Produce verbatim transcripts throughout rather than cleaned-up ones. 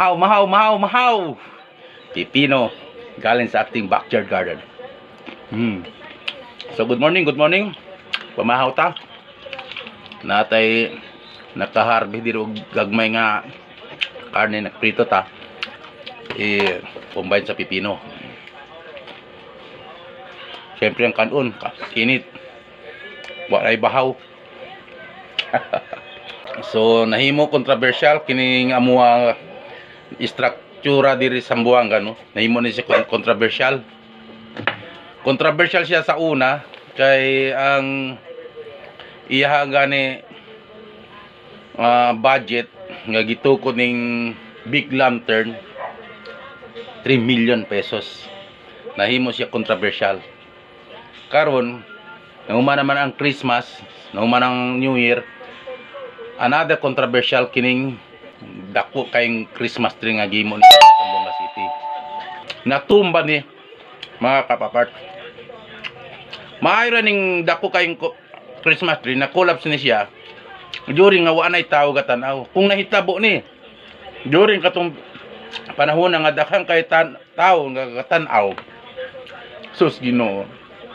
Mahaw, mahaw, mahaw, mahaw. Pipino galing sa ating backyard garden. Hmm. So good morning, good morning. Pamahaw ta. Natay nakaharbi dito gagmay nga karne nagprito ta. Eh combine sa pipino. Siyempre ang kanon, init. Walay bahaw. So nahimo controversial kining amuang istruktura diri sa Sambuanga, no. Nahimo ni siya controversial. Controversial siya sa una kay ang iya gani uh, budget nga gitukod ning big lantern three million pesos. Nahimo siya controversial. Karon nahuman naman ang Christmas, nahuman ang New Year. Another controversial kining dako kayong Christmas tree nga gimo ni Sambuanga City. Natumba ni mga kapapart. Maayra ning dako kayong Christmas tree na collapse ni siya during nga wa nay tawo gatanaw. Kung nahitabo ni during katong panahon nga daghang kay tawo nga gatanaw, sus Ginoo,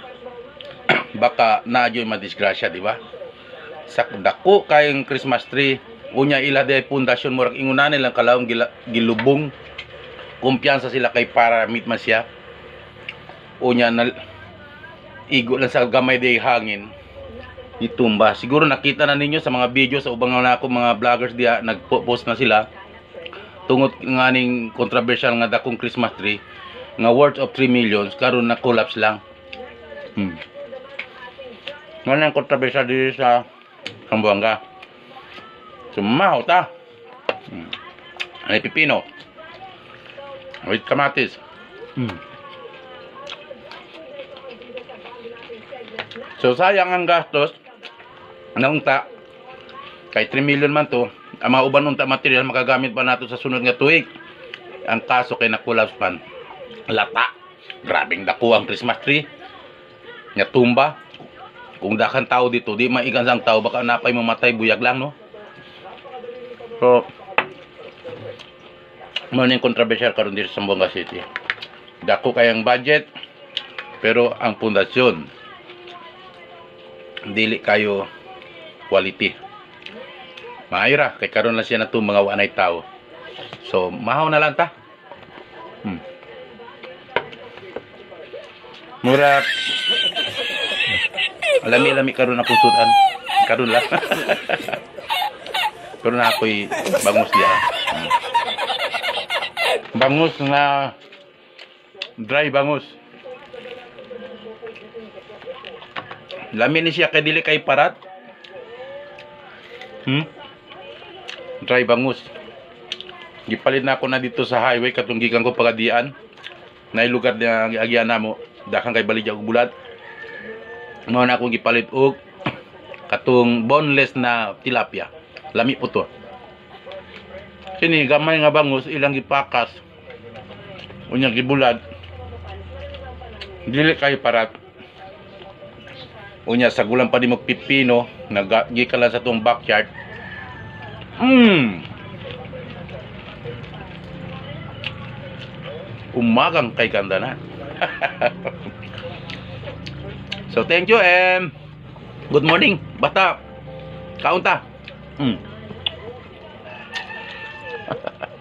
baka naadyoy madisgrasya, di ba? Sa dako kayong Christmas tree, unya ila day pundasyon murag ingunan nilang kalawong gilubong. Kumpiyansa sila kay para meet man siya. Unya na igo lang sa gamay day hangin, itumba. Siguro nakita na ninyo sa mga video sa ubang na ako mga vloggers diya, nagpo-post na sila tungod nga ning controversial nga dakong Christmas tree nga worth of three million karon na collapse lang. Hmm. Nga nang controversial diri sa Sambuanga. Sumahaw ta. Hmm. Ay pipino. With kamatis. Hmm. So sayang ang gastos na unta. Kay three million man to, ang mga uban unta material makagamit pa nato sa sunod nga tuig. Ang kaso kay nakulaps pan. Lata. Grabing dako ang Christmas tree. Nga tumba. Kung dakan tao dito, di maigan sang tao, baka napay mamatay buyag lang, no? So maning controversial karon dito sa Sambuanga City. Dako kayang budget, pero ang pundasyon dili kayo quality. Maayra kay karon lang siya nato mga wanay tao. So mahaw na lang ta. Hmm. Mura lami-lami karon akong sudan. Karon lang. Pero na ako'y bangus diya. Hmm. Bangus na dry bangus. Lami ni siya kay dili kay parat. Hmm? Dry bangus. Gipalit na ako na dito sa highway katong gikan ko pagadian. Nay lugar na agyan namo, dakan kay baligya og bulat. Mao na akong gipalit og katong boneless na tilapia. Lami po to. Kini gamay nga bangus ilang gipakas. Unya gibulad. Dili kay parat. Unya sa gulang pa di mo pipino, naggikan sa tong backyard. Mm. Umagang kay ganda na. So thank you and good morning. Basta kaunta. Mm.